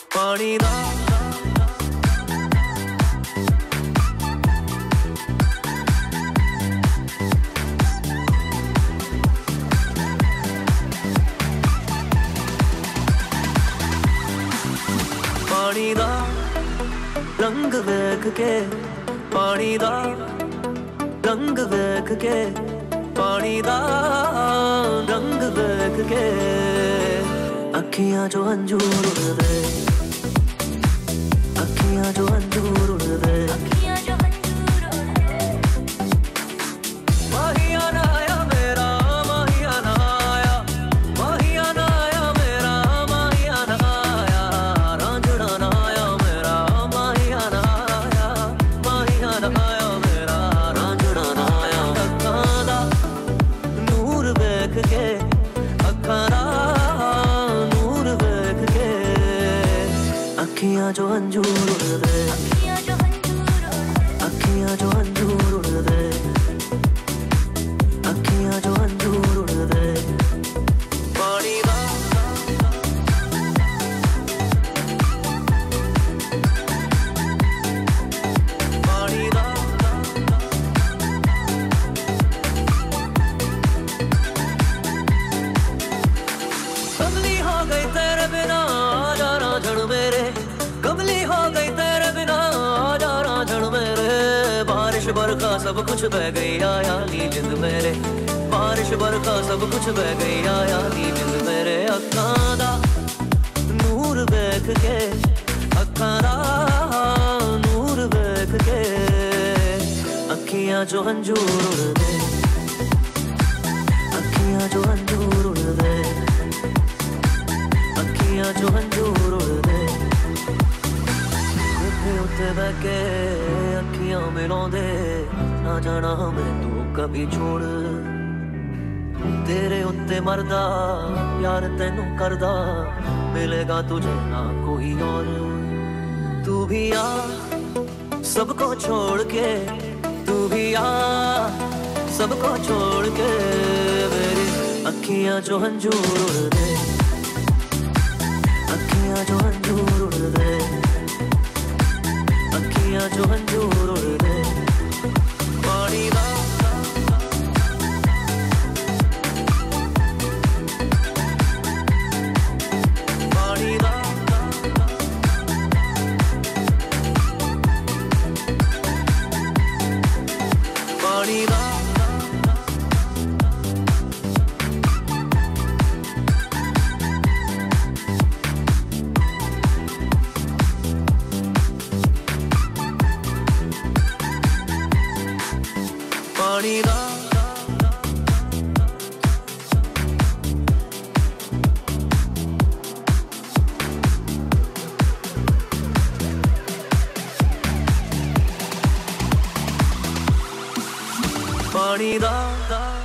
पानी दा पानी दा रंग वेख के, पानी दा रंग वेख के, पानी दा रंग वेख के, अखियां जो अंजूर उड़दे, अखियां जो अंजूर उड़दे, माहिया ना आया मेरा, माहिया ना आया, माहिया ना आया मेरा, माहिया ना आया, रांझना ना आया मेरा, माहिया ना आया, माहिया ना आया मेरा, रांझना ना आया। अखां दा नूर वेख के, अखां दा नूर वेख के, अखियां जो अंजूर उड़दे, अखियां जो अंजूर उड़दे, अखियां जो अंजूर उड़दे, पानी दा पानी दा कमली हो गई तेरे बिना आजा रांझण मेरे, कमली हो गई तेरे बिना आजा रांझण मेरे, बारिश बरखा सब कुछ बह गई आया नी जिंद मेरे, बारिश बरखा सब कुछ बह गई आया नी जिंद मेरे। अखां दा नूर वेख के, अखां दा नूर वेख के, अखियां जो अंजूर उड़दे, अखियां जो अंजूर उड़दे, अखियां जो अंजूर उड़दे, कोठे उत्ते बह के अखियां मिलाउंदे, ना जाना मैं तू कभी छोड़, तेरे उत्ते मरदा यार तैनू करदा, मिलेगा तुझे ना कोई और। तू भी आ सबको छोड़ के, तू भी आ सबको छोड़ के, मेरी अखियां जो अंजूर उड़दे, अखियां जो अंजूर उड़दे, अखियां जो अंजूर उड़दे, पानी दा पानी दा पानी दा पानी दा पानी दा